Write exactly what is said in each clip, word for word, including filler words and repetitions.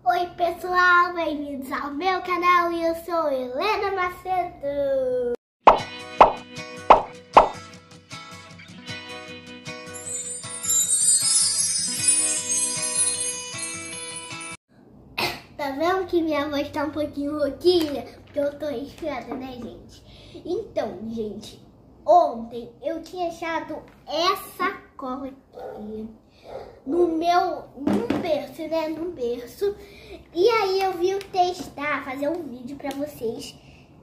Oi pessoal, bem-vindos ao meu canal e eu sou Helena Macedo. Tá vendo que minha voz tá um pouquinho rouquinha? Porque eu tô resfriada, né, gente? Então, gente, ontem eu tinha achado essa cola aqui no meu, no berço, né, no berço. E aí eu vim testar, fazer um vídeo pra vocês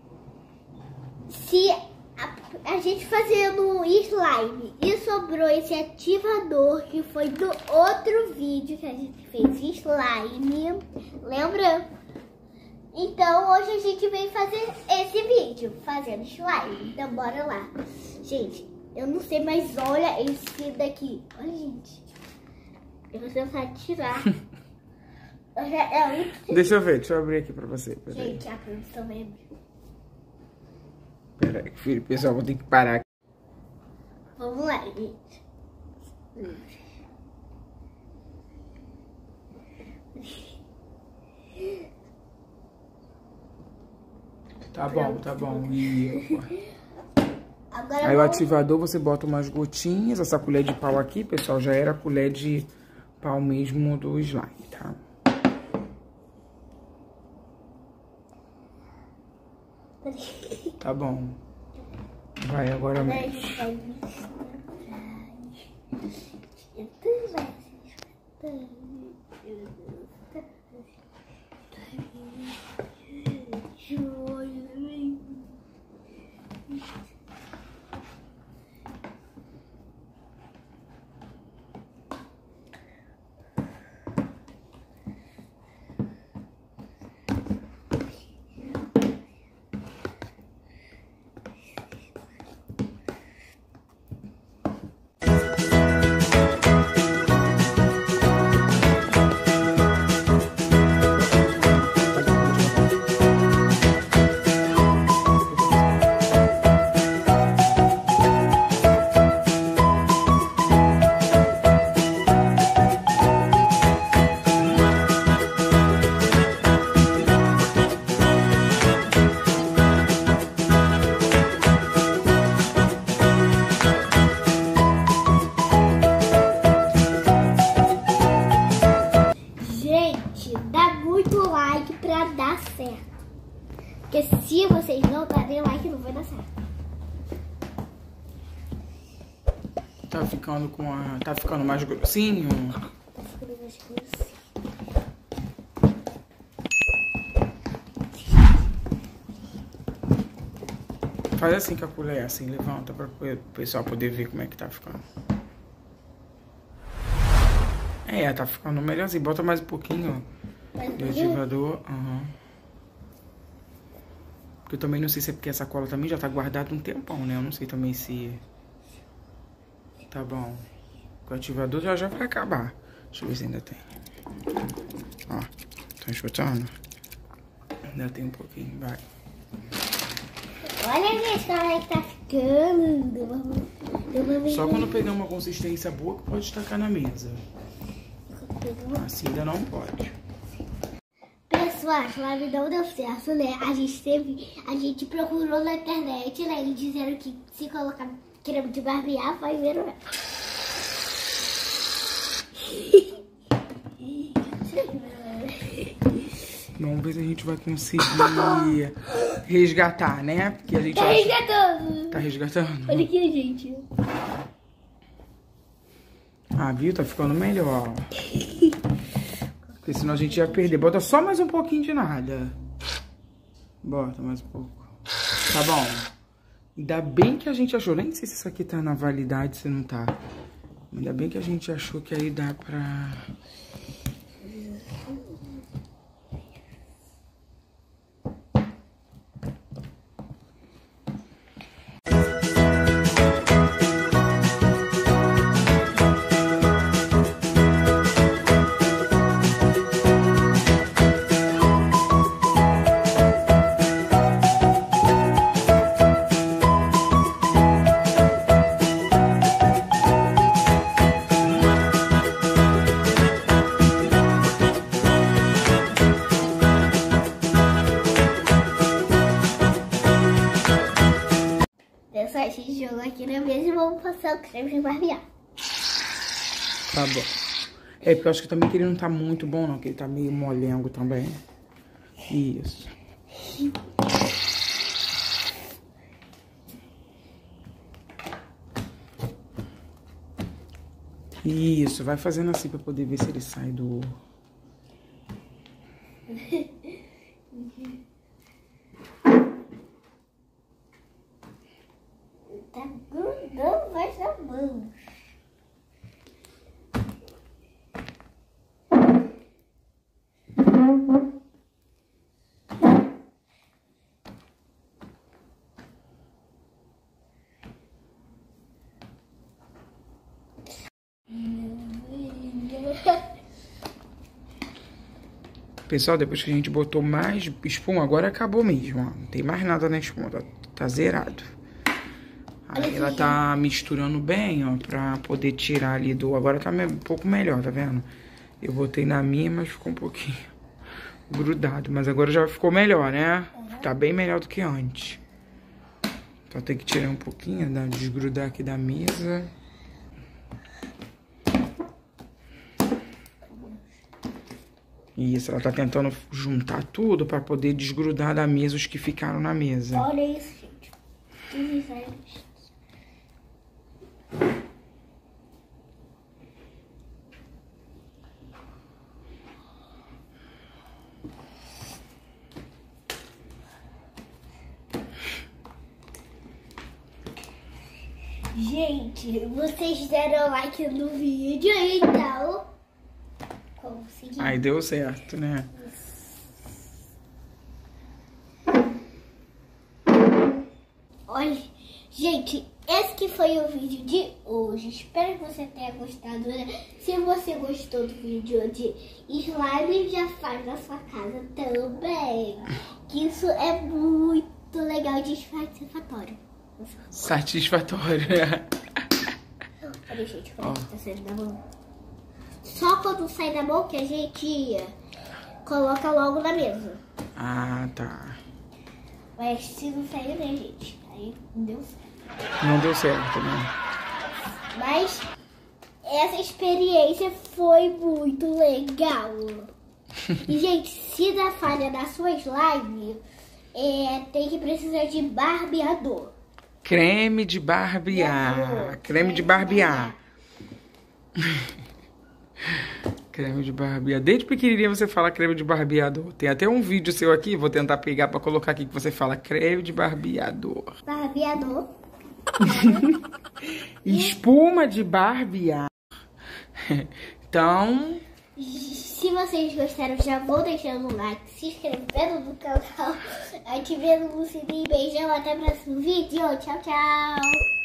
se a, a gente fazendo slime e sobrou esse ativador que foi do outro vídeo que a gente fez slime, lembra? Então hoje a gente veio fazer esse vídeo, fazendo slime, então bora lá. Gente, eu não sei, mas olha esse daqui, olha gente, eu vou tentar tirar. Deixa eu ver, deixa eu abrir aqui pra você. Pera gente, aí. a produção vai abrir. Pera aí, filho, pessoal, vou ter que parar aqui. Vamos lá, gente. Tá bom, tá bom. E... Agora Aí o vamos... ativador você bota umas gotinhas. Essa colher de pau aqui, pessoal, já era a colher de pau mesmo do slime, tá? Tá bom. Vai agora mesmo. Porque se vocês não darem like, não vai dar certo. Tá ficando com a... Tá ficando mais grossinho? Tá ficando mais grossinho. Faz assim com a colher, assim, levanta pra o pessoal poder ver como é que tá ficando. É, tá ficando melhorzinho. Bota mais um pouquinho de ativador. Uhum. Porque eu também não sei se é porque essa cola também já tá guardada um tempão, né? Eu não sei também se... Tá bom. O ativador já, já vai acabar. Deixa eu ver se ainda tem. Ó, tá escutando? Ainda tem um pouquinho, vai. Olha, gente, como é que tá ficando. Só quando pegar uma consistência boa que pode tacar na mesa. Assim ainda não pode. Pessoal, a slime não deu certo, né? A gente teve, a gente procurou na internet, né? E disseram que se colocar creme de barbear, vai ver, né? Vamos ver se a gente vai conseguir resgatar, né? Porque a gente tá acha... resgatando. Tá resgatando? Olha aqui, gente. Ah, viu? Tá ficando melhor. Porque senão a gente ia perder. Bota só mais um pouquinho de nada. Bota mais um pouco. Tá bom. Ainda bem que a gente achou. Nem sei se isso aqui tá na validade, se não tá. Ainda bem que a gente achou que aí dá pra... ser o creme de barbear. Tá bom. É, porque eu acho que também que ele não tá muito bom, não. Porque ele tá meio molengo também. Isso. Isso, vai fazendo assim pra poder ver se ele sai do... Tá grudando mais na mão. Pessoal, depois que a gente botou mais espuma, agora acabou mesmo, ó. Não tem mais nada na espuma, tá, tá zerado. Aí ela tá misturando bem, ó, pra poder tirar ali do... Agora tá um pouco melhor, tá vendo? Eu botei na minha, mas ficou um pouquinho grudado. Mas agora já ficou melhor, né? Tá bem melhor do que antes. Então tem que tirar um pouquinho, dar, desgrudar aqui da mesa. Isso, ela tá tentando juntar tudo pra poder desgrudar da mesa os que ficaram na mesa. Olha isso, gente. Gente, vocês deram like no vídeo, então consegui. Aí deu certo, né? Olha, gente, esse que foi o vídeo de hoje. Espero que você tenha gostado, né? Se você gostou do vídeo de slime, já faz na sua casa também. Que isso é muito legal de satisfatório. Satisfatório. Olha, gente, como tá saindo da mão. Só quando sai da mão que a gente coloca logo na mesa. Ah, tá. Mas se não sair, né, gente? Aí não deu certo. Não deu certo, né? Mas essa experiência foi muito legal. E, gente, se dá falha na sua slime, é, tem que precisar de barbeador. Creme de barbear. Creme de barbear. Creme de barbear. Desde pequenininha você fala creme de barbeador. Tem até um vídeo seu aqui, vou tentar pegar pra colocar aqui, que você fala creme de barbeador. Barbeador. Espuma de barbear. Então... Se vocês gostaram, já vão deixando um like, se inscrevendo no canal, ativando o sininho. Beijão, até o próximo vídeo. Tchau, tchau.